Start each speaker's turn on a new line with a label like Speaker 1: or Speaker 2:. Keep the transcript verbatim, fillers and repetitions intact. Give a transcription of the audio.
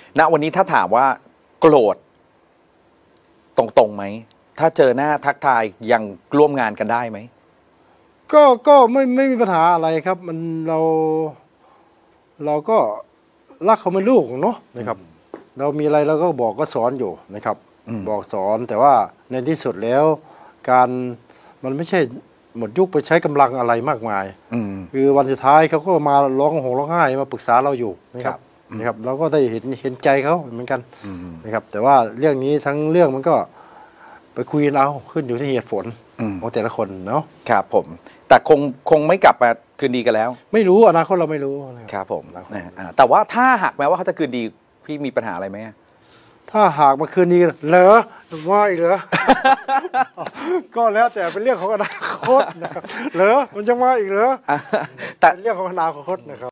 Speaker 1: ณวันนี้ถ้าถามว่าโกรธตรงๆไหมถ้าเจอหน้าทักทายยังร่วมงานกันได้ไหม
Speaker 2: ก็ก็ไม่ไม่มีปัญหาอะไรครับมันเราเราก็รักเขาเป็นลูกเนาะนะครับเรามีอะไรเราก็บอกก็สอนอยู่นะครับบอกสอนแต่ว่าในที่สุดแล้วการมันไม่ใช่หมดยุคไปใช้กำลังอะไรมากมายคือวันสุดท้ายเขาก็มาร้องห่มร้องไห้มาปรึกษาเราอยู่นะครับนะครับเราก็ได้เห็นเห็นใจเขาเหมือนกันนะครับแต่ว่าเรื่องนี้ทั้งเรื่องมันก็ไปคุยเอาขึ้นอยู่ที่เหตุผลของแต่ละคนเนาะ
Speaker 1: ครับผมแต่คงคงไม่กลับมาคืนดีกันแล้ว
Speaker 2: ไม่รู้อนาคตเราไม่รู้
Speaker 1: ครับผมแต่ว่าถ้าหากแม้ว่าเขาจะคืนดีพี่มีปัญหาอะไรไหม
Speaker 2: ถ้าหากมาคืนดีเหรอว่าอีกเหรอ ก็แล้วแต่เป็นเรื่องของอนาคตนะครับเหรอมันจะมาอีกเหรอแต่เรื่องของอนาคตนะครับ